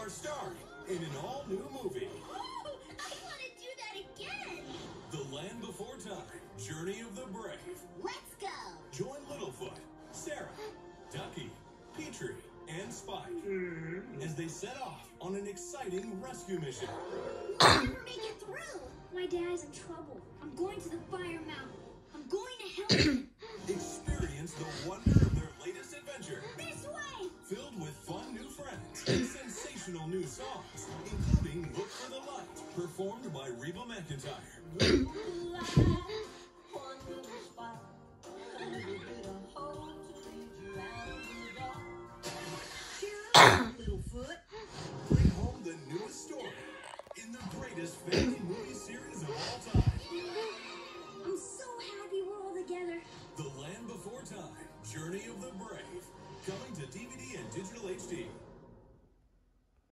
are starring in an all-new movie. I want to do that again. The Land Before Time, Journey of the Brave. Let's go. Join Littlefoot, Sarah, Ducky, Petrie, and Spike as they set off on an exciting rescue mission. We'll never make it through. My dad's in trouble. I'm going to the fire mountain. I'm going to help him. Experience the wonder of their latest adventure. This way. Filled with fun new friends and sensational new songs, including Look for the Light, performed by Reba McEntire. Littlefoot. Bring home the newest story in the greatest family movie series of all time. I'm so happy we're all together. The Land Before Time, Journey of the Brave, coming to DVD and digital HD.